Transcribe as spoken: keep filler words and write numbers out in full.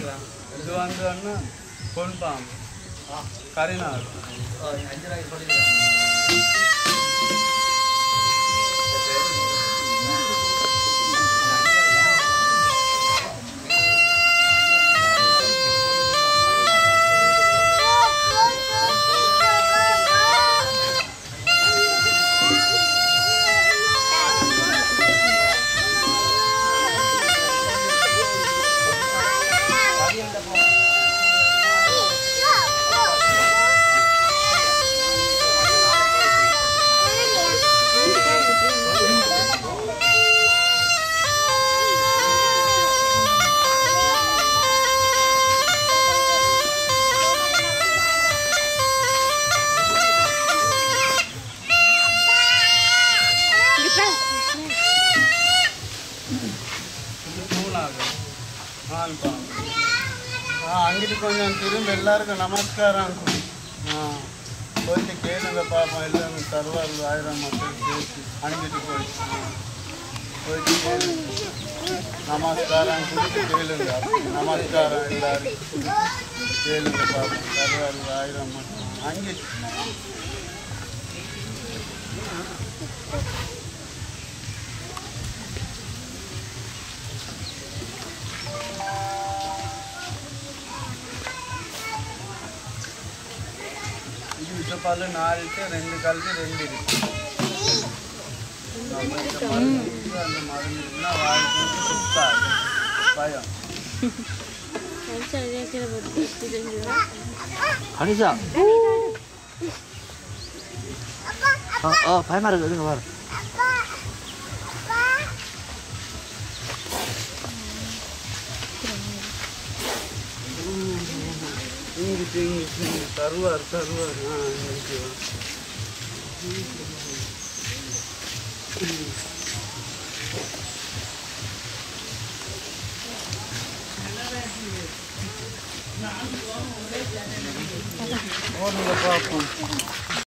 இது வந்து அண்ணா பொன் பாம்பு கரிநாள் அஞ்சு ரூபாய்க்கு சொல்லிடுறேன். అంగిటి కొంచెం తిరిగి వెళ్ళారు నమస్కారం పోయి కేంద్ర పాపం వెళ్ళాము తర్వాత ఆయిరమ్మ చేసి అంగిటి పోయి పోయి నమస్కారం గుడికి కేలుగా నమస్కారం వెళ్ళారు కేలుగా పాపం తర్వాత ఆయిరమ్మ అంగిటి పాలు నాలుగు రెండు కలిపి రెండు 가리자. 어, 어, 발마를 넣는 거 봐라. தருவார் தருவார் பார்ப்போம்.